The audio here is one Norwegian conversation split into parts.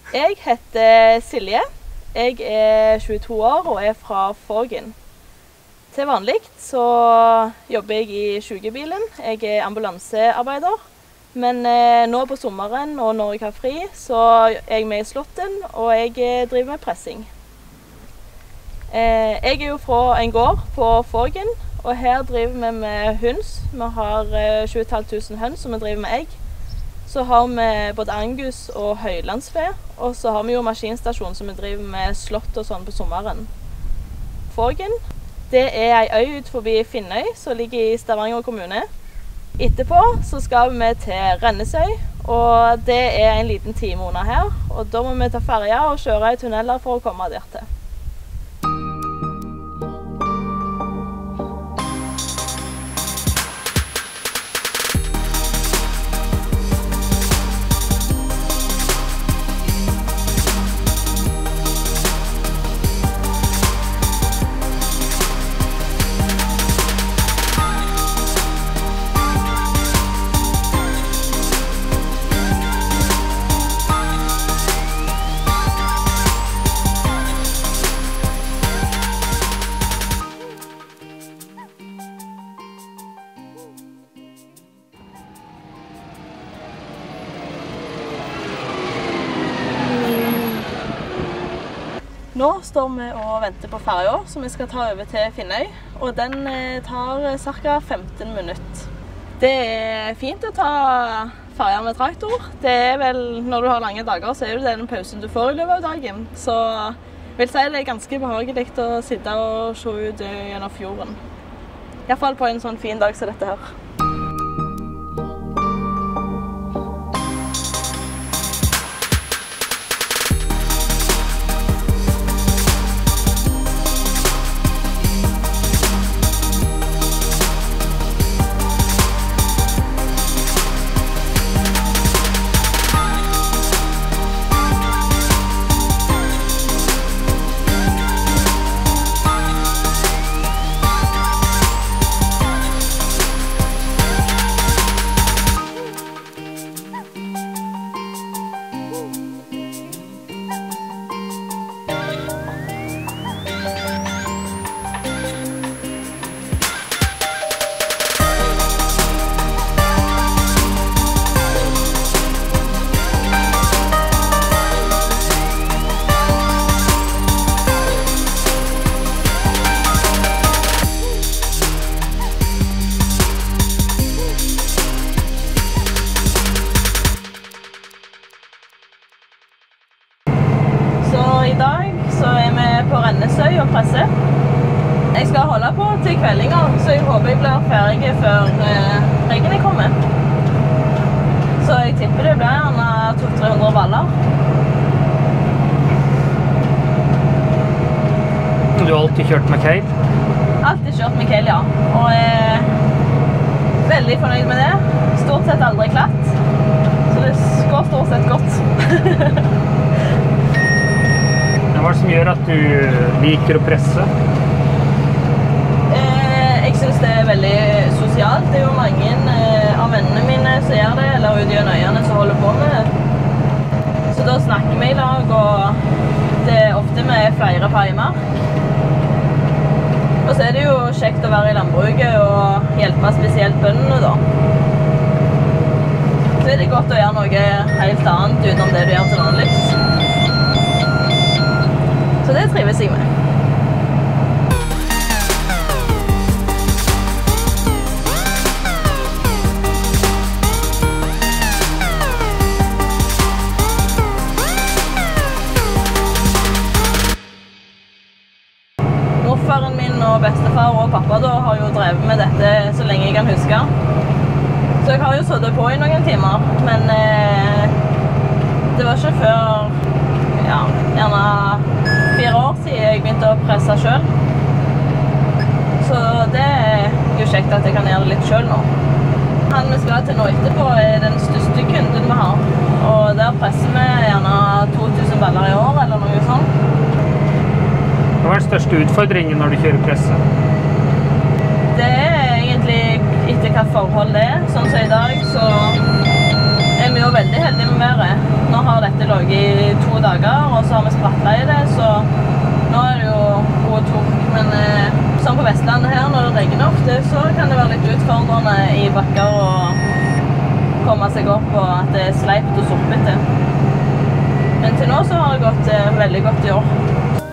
Jeg heter Silje. Jeg er 22 år og er fra Fågen. Til vanlig så jobber jeg i sykebilen. Jeg er ambulansearbeider. Men nå på sommeren og når jeg har fri, så er jeg med i slåtten, og jeg driver med pressing. Jeg er jo fra en gård på Fågen, og her driver vi med høns. Vi har 2500 høns som vi driver med egg. Så har vi både angus og høylandsfe, og så har vi jo maskinstasjon som vi driver med slått og sånn på sommeren. Fågen, det er ei øy ut forbi Finnøy, som ligger i Stavanger kommune. Etterpå så skal vi til Rennesøy, og det er en liten time under her. Og da må vi ta ferja og kjøre i tunneler for å komme der til. Nå står vi og venter på ferja, som vi skal ta over til Finnøy, og den tar ca. 15 minutter. Det er fint å ta ferja med traktor. Det er vel, når du har lange dager, så er det den pausen du får i løpet av dagen. Så jeg vil si det er ganske behagelig å sitte og se ut gjennom fjorden. I hvert fall på en sånn fin dag som dette her. I dag så er vi på Rennesøy og presser. Jeg skal holde på til kveldinger, så jeg håper jeg blir ferdig før regnet kommer. Så jeg tipper det blir gjerne 200-300 baller. Du har alltid kjørt McHale? Alltid kjørt McHale, ja. Og er veldig fornøyd med det. Stort sett aldri klatt. Så det går stort sett godt. Hva er det som gjør at du liker å presse? Jeg synes det er veldig sosialt. Det er jo mange av vennene mine som gjør det, eller ute i øyene som holder på med det. Så da snakker vi i lag, og det er ofte med flere på en mark. Og så er det jo kjekt å være i landbruket og hjelpe spesielt bøndene da. Så er det godt å gjøre noe helt annet utenom det du gjør til vanlig. Så det trives jeg med. Morfaren min og bestefar og pappa da har jo drevet med dette så lenge jeg kan huske. Så jeg har jo sittet på i noen timer, men det var ikke før gjerne 4 år siden jeg begynte å presse selv. Så det er jo kjekt at jeg kan gjøre det litt selv nå. Han vi skal til nå etterpå er den største kunden vi har. Og der presser vi gjerne 2000 baller i år eller noe sånt. Hva er den største utfordringen når du kjører presse? Det er egentlig etter hva forhold det er. Sånn som i dag så er vi jo jo veldig heldig med været. Nå har dette ligget i 2 dager, og så har vi sprattlet i det, så nå er det jo god tok. Men sånn på Vestlandet her, når det regner ofte, så kan det være litt utfordrende i bakker å komme seg opp, og at det er sleipt og soppete. Men til nå så har det gått veldig godt i år.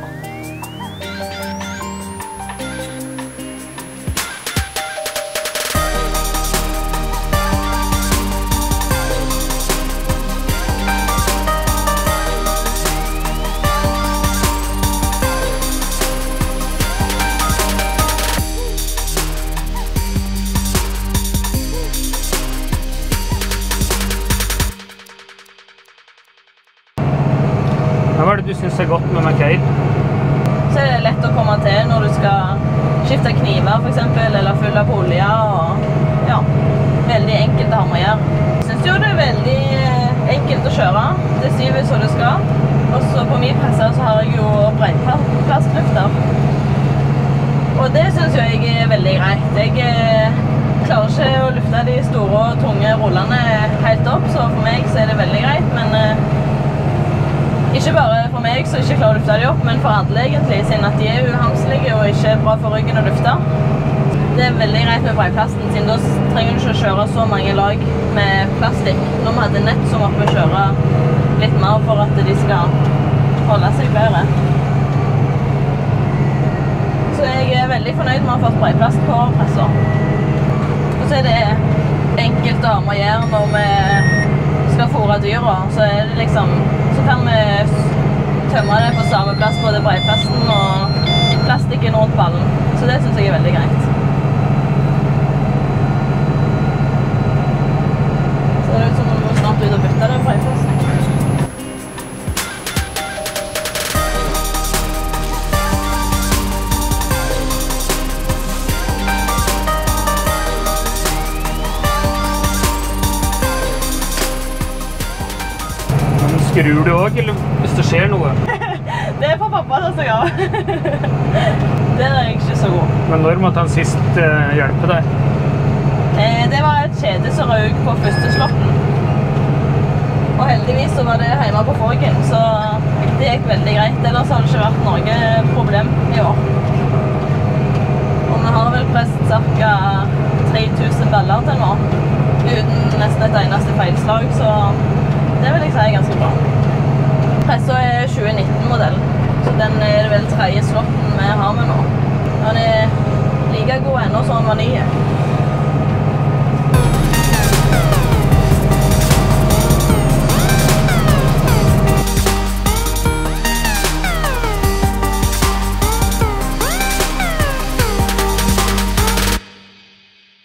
Hva er det du synes er godt med McHale? Så er det lett å komme til når du skal skifte kniver for eksempel, eller fylle på olje, og ja, veldig enkelt å ha med å gjøre. Jeg synes jo det er veldig enkelt å kjøre, det styrer så det skal. Og så på min presse så har jeg jo brennplastlufter. Og det synes jo jeg er veldig greit. Jeg klarer ikke å lufte de store og tunge rullene helt opp, så for meg så er det veldig greit, men ikke bare for meg som ikke klarer å lufte de opp, men for alle egentlig, siden at de er uhamslige og ikke bra for ryggen å lufte. Det er veldig greit med breiplasten, siden da trenger du ikke å kjøre så mange lag med plastikk. Nå må vi ha nett som måtte vi kjøre litt mer for at de skal holde seg bedre. Så jeg er veldig fornøyd med å ha fått breiplast på presser. Og så er det enkelt å ha med å gjøre når vi skal fôre dyra, så er det liksom så kan vi tømme det på samme plass, både breiplasten og plastikken rundt ballen. Så det synes jeg er veldig greit. Så det er ut som om vi må snart ut og bytte det breiplasten. Skrur du også, eller hvis det skjer noe? Det er for pappa til seg av. Det er jeg ikke så god. Men når måtte han sist hjelpe deg? Det var et kjede som røk på første slotten. Og heldigvis så var det hjemme på Fågen, så det gikk veldig greit. Ellers har det ikke vært noe problem i år. Og vi har vel presset ca. 3000 baller til nå, uten nesten et eneste feilslag, så det vil jeg si er ganske bra. Pressa er 2019-modell, så den er vel 3. slotten vi har med nå. Den er like god ennå som den var ny.